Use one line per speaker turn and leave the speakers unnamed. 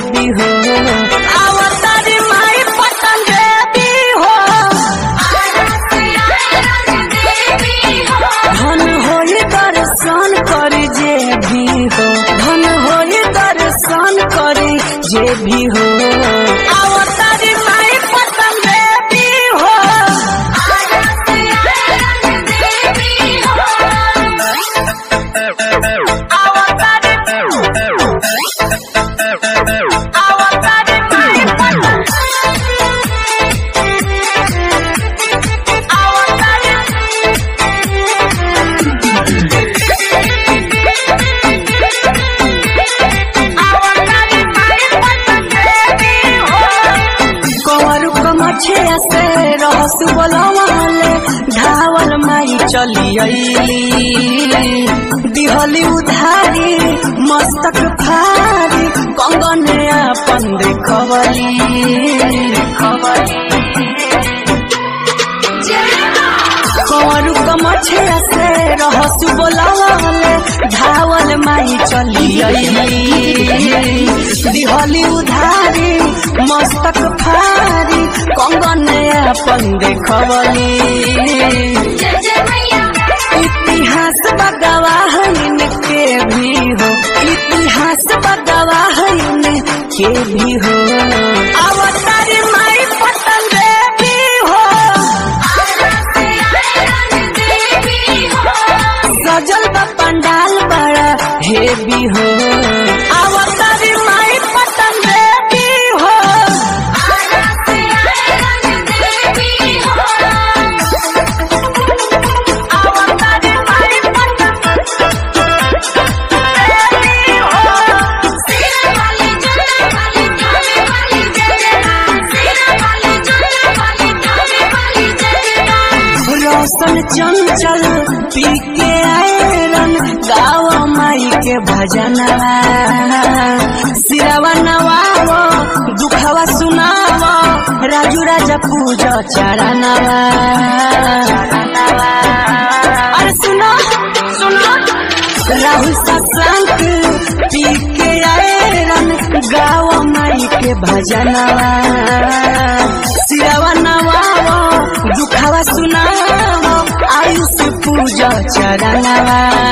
देवी हो अवतारी माई पटन देवी हो धन होई दर्शन करी जे भी हो धन होई दर्शन करी जे भी हो अवतारी माई पटन देवी हो से रहस बोलवाले धावल माई चली अइली दिहली उधारी मस्तक फारी कंगन अपन देखवली कंवरू कमछिया से रहस बोलवाले धावल माई चली अइली दिहली उधारी मस्तक फारी कंगन अपन देखवली इतिहास बगवाह इनके भी हो इतिहास बगवाह इनके भी हो अवतारी माई पटन देवी हो सजल बा पंडाल बड़ा हेवी हो अवतारी माई पटन देवी हो रोशन चंचल पी के आयरन गाँव माई के भजनवा सिरवा नवावो दुखवा सुनावो राजू राजा पूजा चरणवा अरे सुनो सुनो राहुल सत्संग पी के आयरन गाँव माई के भजनवा सिरवा नवावो दुखवा सुनावो आयुष पूजा चरणवा